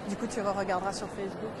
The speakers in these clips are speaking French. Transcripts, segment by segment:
Du coup, tu re-regarderas sur Facebook.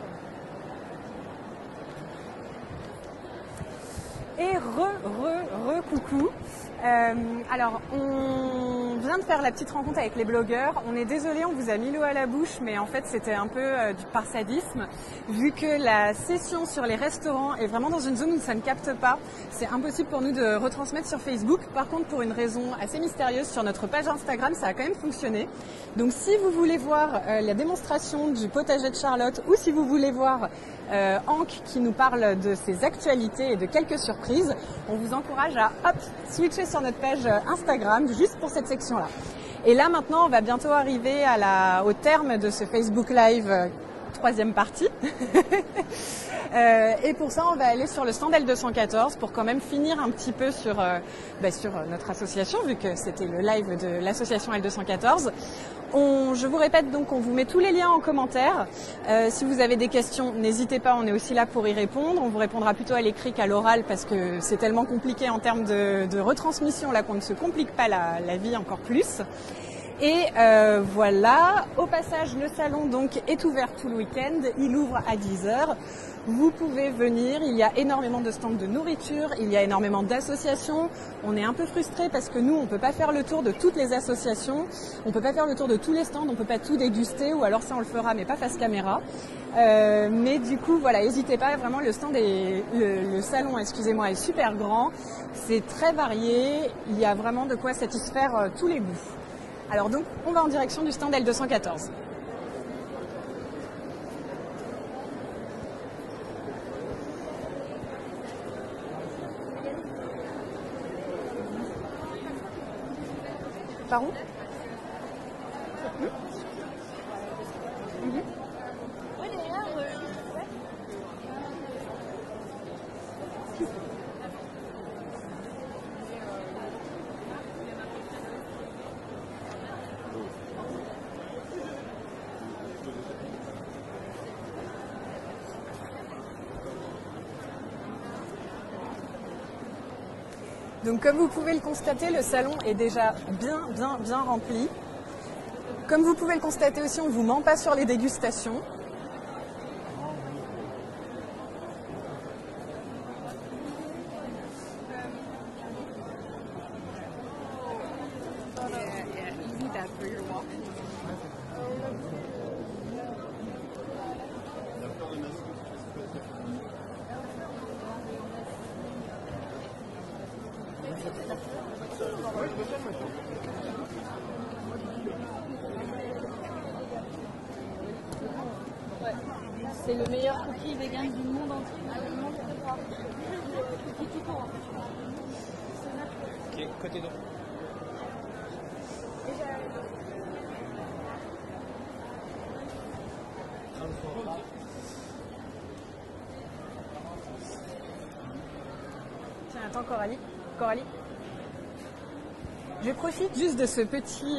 Et coucou. Alors, on vient de faire la petite rencontre avec les blogueurs. On est désolé, on vous a mis l'eau à la bouche, mais en fait, c'était un peu par sadisme. Vu que la session sur les restaurants est vraiment dans une zone où ça ne capte pas, c'est impossible pour nous de retransmettre sur Facebook. Par contre, pour une raison assez mystérieuse, sur notre page Instagram, ça a quand même fonctionné. Donc, si vous voulez voir la démonstration du potager de Charlotte ou si vous voulez voir Hank qui nous parle de ses actualités et de quelques surprises, on vous encourage à switcher sur notre page Instagram juste pour cette section-là. Et là maintenant, on va bientôt arriver au terme de ce Facebook Live, troisième partie. Et pour ça, on va aller sur le stand L214 pour quand même finir un petit peu sur notre association, vu que c'était le live de l'association L214. Je vous répète donc, on vous met tous les liens en commentaire. Si vous avez des questions, n'hésitez pas, on est aussi là pour y répondre. On vous répondra plutôt à l'écrit qu'à l'oral parce que c'est tellement compliqué en termes de retransmission là qu'on ne se complique pas la vie encore plus. Et voilà, au passage, le salon donc est ouvert tout le week-end, il ouvre à 10h. Vous pouvez venir, il y a énormément de stands de nourriture, il y a énormément d'associations. On est un peu frustrés parce que nous, on ne peut pas faire le tour de toutes les associations, on ne peut pas faire le tour de tous les stands, on ne peut pas tout déguster, ou alors ça on le fera mais pas face caméra. Mais du coup, voilà, n'hésitez pas, vraiment le salon, excusez-moi, est super grand, c'est très varié, il y a vraiment de quoi satisfaire tous les goûts. Alors donc, on va en direction du stand L214. Par où ? Donc comme vous pouvez le constater, le salon est déjà bien rempli. Comme vous pouvez le constater aussi, on ne vous ment pas sur les dégustations. C'est le meilleur cookie vegan du monde entier. Ok, côté droit. Tiens, attends Coralie. Je profite juste de ce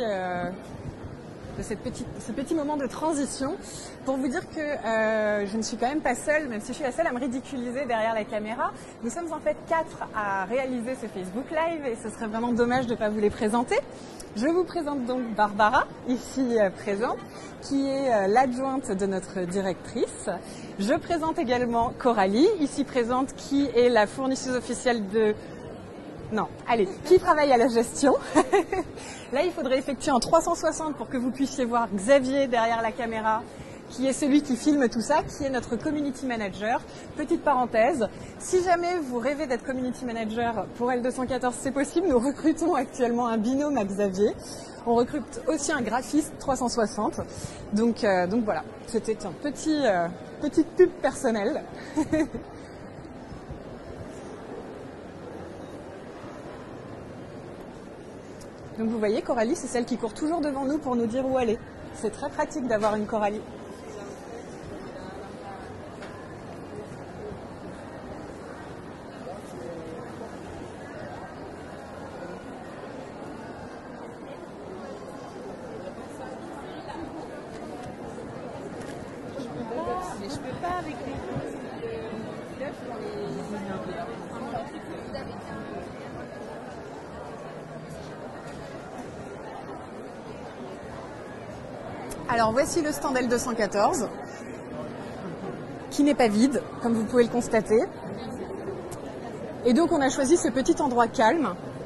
petit moment de transition pour vous dire que je ne suis quand même pas seule, même si je suis la seule à me ridiculiser derrière la caméra. Nous sommes en fait 4 à réaliser ce Facebook Live et ce serait vraiment dommage de ne pas vous les présenter. Je vous présente donc Barbara, ici présente, qui est l'adjointe de notre directrice. Je présente également Coralie, ici présente, qui est la fournisseuse officielle qui travaille à la gestion. Là, il faudrait effectuer en 360 pour que vous puissiez voir Xavier derrière la caméra, qui est celui qui filme tout ça, qui est notre community manager. Petite parenthèse, si jamais vous rêvez d'être community manager pour L214, c'est possible. Nous recrutons actuellement un binôme à Xavier. On recrute aussi un graphiste 360. Donc voilà, c'était un petite pub personnelle. Donc vous voyez, Coralie, c'est celle qui court toujours devant nous pour nous dire où aller. C'est très pratique d'avoir une Coralie. Je peux pas avec les l'œuf dans les... Alors voici le stand L214, qui n'est pas vide, comme vous pouvez le constater. Et donc on a choisi ce petit endroit calme,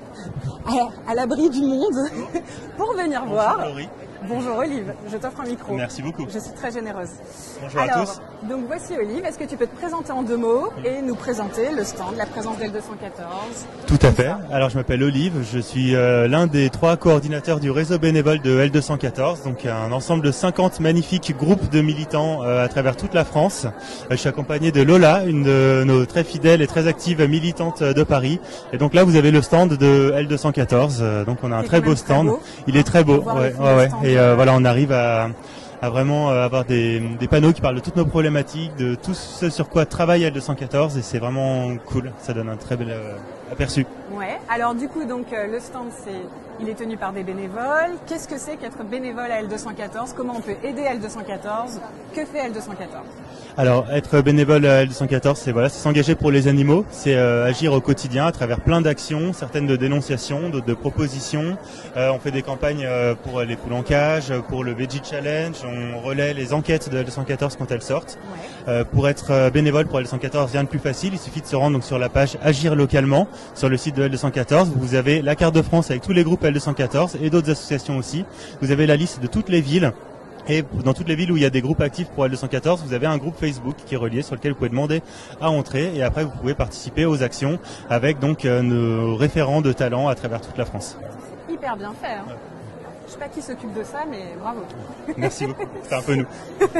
à l'abri du monde, pour venir voir. Laurie. Bonjour Olive, je t'offre un micro. Merci beaucoup. Je suis très généreuse. Bonjour à tous. Donc voici Olive, est-ce que tu peux te présenter en 2 mots et nous présenter le stand, la présence d'L214? Tout à fait. Alors je m'appelle Olive, je suis l'un des 3 coordinateurs du réseau bénévole de L214, donc un ensemble de 50 magnifiques groupes de militants à travers toute la France. Je suis accompagné de Lola, une de nos très fidèles et très actives militantes de Paris. Et donc là vous avez le stand de L214, donc on a un très beau stand. Il est très beau, ouais. Et voilà, on arrive à vraiment avoir des panneaux qui parlent de toutes nos problématiques, de tout ce sur quoi travaille L214, et c'est vraiment cool, ça donne un très bel aperçu. Ouais, alors du coup, donc le stand, il est tenu par des bénévoles. Qu'est-ce que c'est qu'être bénévole à L214? Comment on peut aider L214? Que fait L214? Alors, être bénévole à L214, c'est s'engager pour les animaux, c'est agir au quotidien à travers plein d'actions, certaines de dénonciations, d'autres de propositions. On fait des campagnes pour les poules en cage, pour le Veggie Challenge, on relaie les enquêtes de L214 quand elles sortent. Ouais. Pour être bénévole pour L214, rien de plus facile, il suffit de se rendre donc sur la page Agir localement, sur le site de L214. Vous avez la carte de France avec tous les groupes L214 et d'autres associations aussi. Vous avez la liste de toutes les villes. Et dans toutes les villes où il y a des groupes actifs pour L214, vous avez un groupe Facebook qui est relié sur lequel vous pouvez demander à entrer, et après vous pouvez participer aux actions avec donc nos référents de talent à travers toute la France. Hyper bien fait. Hein. Je sais pas qui s'occupe de ça, mais bravo. Merci beaucoup. C'est un peu nous.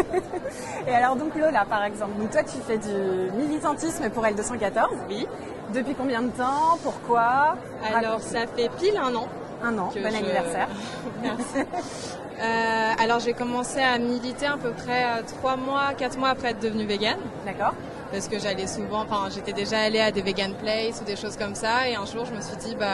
Et alors donc Lola, par exemple, donc toi tu fais du militantisme pour L214. Oui. Depuis combien de temps? Pourquoi? Alors ça fait pile 1 an. 1 an, bon anniversaire. Merci. Alors j'ai commencé à militer à peu près 4 mois après être devenue végane. D'accord. Parce que j'allais souvent, j'étais déjà allée à des vegan places ou des choses comme ça, et un jour je me suis dit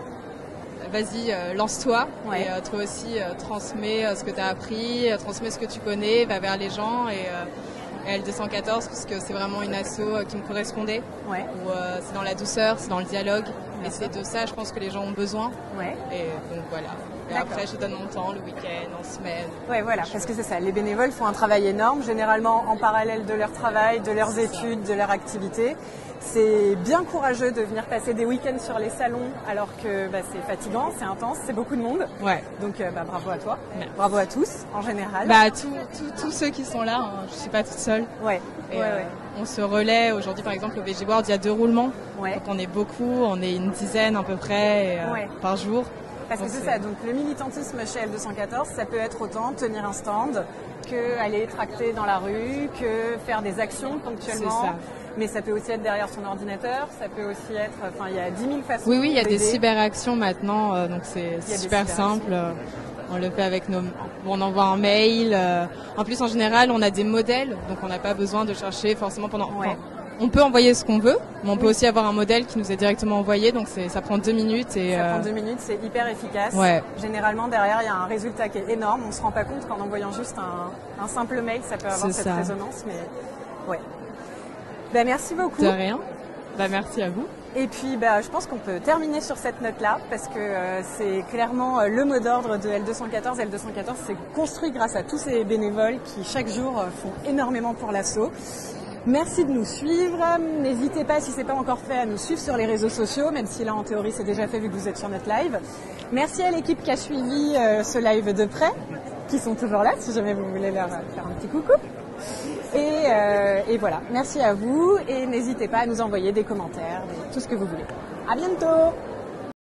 vas-y, lance-toi. Ouais. Et toi aussi transmets ce que tu as appris, transmets ce que tu connais, va vers les gens, et L214 parce que c'est vraiment une asso qui me correspondait. Ouais. Où c'est dans la douceur, c'est dans le dialogue. Et c'est de ça, je pense, que les gens ont besoin. Ouais. Et donc voilà. Et après, je donne mon temps le week-end, en semaine. Ouais, voilà, parce que c'est ça. Les bénévoles font un travail énorme, généralement en parallèle de leur travail, de leurs études, de leur activité. C'est bien courageux de venir passer des week-ends sur les salons, alors que c'est fatigant, c'est intense, c'est beaucoup de monde. Ouais. Donc bravo à toi, bravo à tous en général. Tous ceux qui sont là, hein. Je suis pas toute seule. Ouais. Et on se relaie. Aujourd'hui, par exemple, au Veggie Board, il y a 2 roulements. Ouais. Donc on est beaucoup, on est une dizaine à peu près par jour. Parce que c'est ça, donc le militantisme chez L214, ça peut être autant tenir un stand que aller tracter dans la rue, que faire des actions ponctuellement. C'est ça. Mais ça peut aussi être derrière son ordinateur, ça peut aussi être, il y a 10 000 façons. Oui, il y a des cyberactions maintenant, donc c'est super simple. On le fait avec on envoie un mail. En plus, en général, on a des modèles, donc on n'a pas besoin de chercher forcément pendant. Ouais. On peut envoyer ce qu'on veut, mais on peut aussi avoir un modèle qui nous est directement envoyé, donc ça prend 2 minutes. Ça prend 2 minutes, c'est hyper efficace. Ouais. Généralement, derrière, il y a un résultat qui est énorme. On ne se rend pas compte qu'en envoyant juste un simple mail, ça peut avoir cette résonance. Mais ouais. Merci beaucoup. De rien. Merci à vous. Et puis, je pense qu'on peut terminer sur cette note-là, parce que c'est clairement le mot d'ordre de L214. L214, c'est construit grâce à tous ces bénévoles qui, chaque jour, font énormément pour l'asso. Merci de nous suivre. N'hésitez pas, si ce n'est pas encore fait, à nous suivre sur les réseaux sociaux, même si là, en théorie, c'est déjà fait vu que vous êtes sur notre live. Merci à l'équipe qui a suivi ce live de près, qui sont toujours là, si jamais vous voulez leur faire un petit coucou. Et voilà, merci à vous, et n'hésitez pas à nous envoyer des commentaires, tout ce que vous voulez. À bientôt!